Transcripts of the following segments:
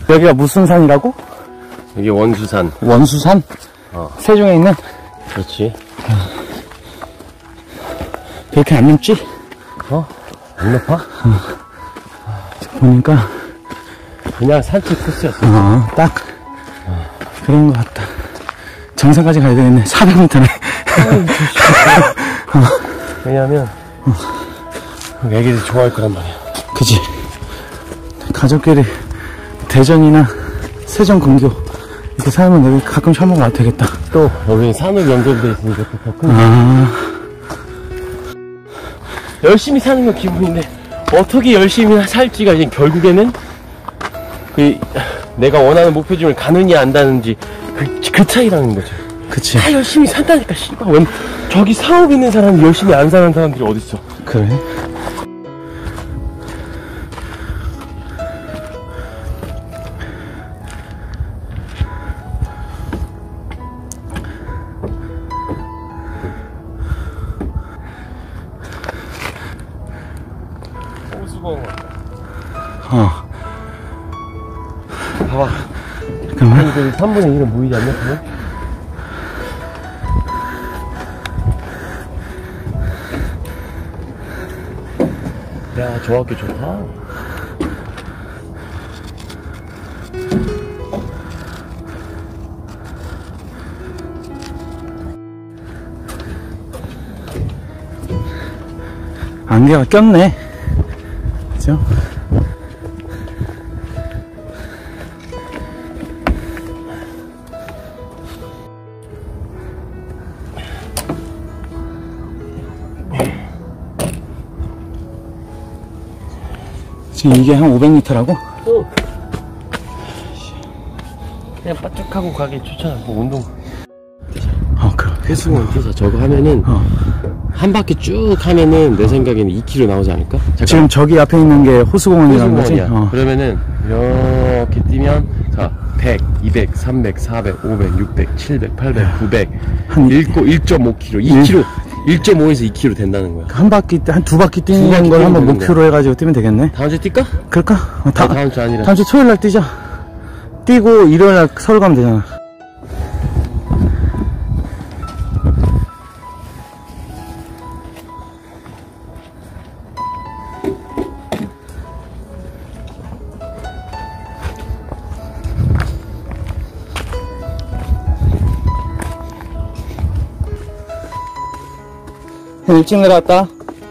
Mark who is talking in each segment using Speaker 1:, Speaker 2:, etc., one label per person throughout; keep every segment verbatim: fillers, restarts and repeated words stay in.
Speaker 1: 여기가 무슨 산이라고?
Speaker 2: 여기 원수산.
Speaker 1: 원수산?
Speaker 2: 어.
Speaker 1: 세종에 있는?
Speaker 2: 그렇지.
Speaker 1: 그렇게 안 높지?
Speaker 2: 어? 안 높아?
Speaker 1: 어. 보니까.
Speaker 2: 그냥 산책 코스였어.
Speaker 1: 어, 딱. 어. 그런 것 같다. 정상까지 가야 되겠네. 사백 미터네.
Speaker 2: 어. 왜냐면, 어. 애기들이 좋아할 거란 말이야.
Speaker 1: 그치. 가족끼리 대전이나 세종 근교 이렇게 살면 여기 가끔씩 한번 와도 되겠다.
Speaker 2: 또 여기 산으로 연결되어 있으니까 또 더 큰.
Speaker 1: 아.
Speaker 2: 열심히 사는 건 기분인데 어떻게 열심히 살지가 이제 결국에는 그 내가 원하는 목표점을 가느냐 안다는지 그, 그 차이라는 거죠.
Speaker 1: 그치.
Speaker 2: 다 열심히 산다니까 씨발. 웬 저기 사업 있는 사람이 열심히 안 사는 사람들이 어딨어.
Speaker 1: 그래? 어.
Speaker 2: 봐봐.
Speaker 1: 잠깐만.
Speaker 2: 삼분의 일은 보이지 않냐? 그거? 야, 저 학교 좋다.
Speaker 1: 안개가 꼈네. 그죠? 지금 이게 한 오백 미터라고?
Speaker 2: 또 그냥 바짝하고 가기 좋잖아. 뭐 운동.
Speaker 1: 어, 그럼.
Speaker 2: 회수원 뛰자. 저거 하면은
Speaker 1: 어.
Speaker 2: 한 바퀴 쭉 하면은 내 생각에는 이 킬로미터 나오지 않을까? 잠깐.
Speaker 1: 지금 저기 앞에 있는 게 호수공원이라는 거지?
Speaker 2: 호수공원이야.
Speaker 1: 어.
Speaker 2: 그러면은 이렇게 뛰면 자 백, 이백, 삼백, 사백, 오백, 육백, 칠백, 팔백, 구백
Speaker 1: 한
Speaker 2: 일 점 오 킬로미터, 이 킬로미터, 일 점 오에서 이 킬로미터 된다는 거야.
Speaker 1: 한 바퀴, 한 두 바퀴 뛰는
Speaker 2: 두 바퀴
Speaker 1: 걸 한번
Speaker 2: 뛰는
Speaker 1: 목표로 해가지고 뛰면 되겠네?
Speaker 2: 다음 주에 뛸까?
Speaker 1: 그럴까? 어, 다,
Speaker 2: 아니, 다음 주 아니라.
Speaker 1: 다음 주 토요일 날 뛰자. 뛰고 일요일 날 서울 가면 되잖아. 일찍 내려왔다.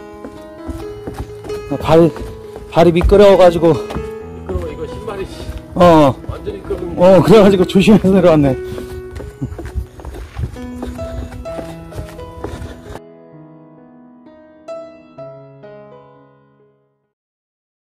Speaker 1: 발이, 발이 미끄러워가지고.
Speaker 2: 미끄러워, 이거 신발이.
Speaker 1: 어.
Speaker 2: 완전 미끄러워.
Speaker 1: 어, 그래가지고 조심해서 내려왔네.